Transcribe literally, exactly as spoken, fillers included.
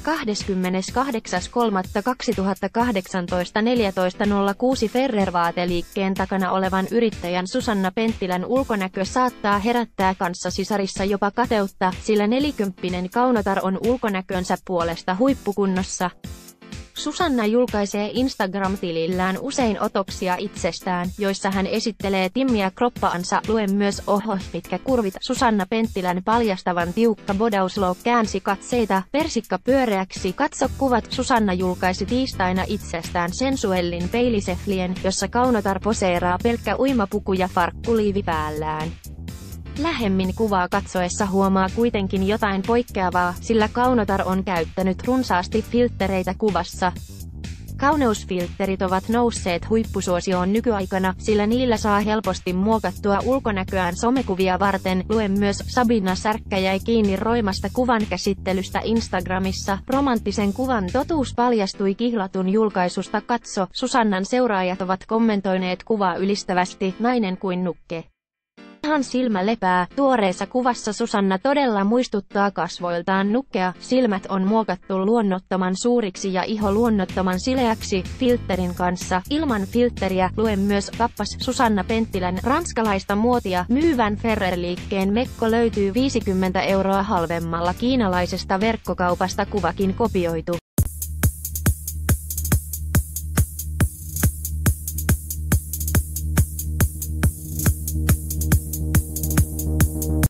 kahdeskymmeneskahdeksas kolmatta kaksituhattakahdeksantoista neljätoista nolla kuusi Ferrer-vaateliikkeen takana olevan yrittäjän Susanna Penttilän ulkonäkö saattaa herättää kanssasisarissa jopa kateutta, sillä nelikymppinen kaunotar on ulkonäkönsä puolesta huippukunnossa. Susanna julkaisee Instagram-tilillään usein otoksia itsestään, joissa hän esittelee timmiä kroppaansa. Lue myös oho, mitkä kurvit. Susanna Penttilän paljastavan tiukka bodauslook käänsi katseita persikka pyöreäksi. Katso kuvat. Susanna julkaisi tiistaina itsestään sensuellin peiliseflien, jossa kaunotar poseeraa pelkkä uimapuku ja farkkuliivi päällään. Lähemmin kuvaa katsoessa huomaa kuitenkin jotain poikkeavaa, sillä kaunotar on käyttänyt runsaasti filttereitä kuvassa. Kauneusfiltterit ovat nousseet huippusuosioon nykyaikana, sillä niillä saa helposti muokattua ulkonäköään somekuvia varten. Lue myös Sabina Särkkä jäi kiinni roimasta kuvan käsittelystä Instagramissa. Romanttisen kuvan totuus paljastui kihlatun julkaisusta. Katso. Susannan seuraajat ovat kommentoineet kuvaa ylistävästi, nainen kuin nukke. Ihan silmä lepää. Tuoreessa kuvassa Susanna todella muistuttaa kasvoiltaan nukkea, silmät on muokattu luonnottoman suuriksi ja iho luonnottoman sileäksi, filtterin kanssa. Ilman filtteriä. Lue myös kappas. Susanna Penttilän ranskalaista muotia myyvän Ferrer-liikkeen mekko löytyy viisikymmentä euroa halvemmalla kiinalaisesta verkkokaupasta. Kuvakin kopioitu.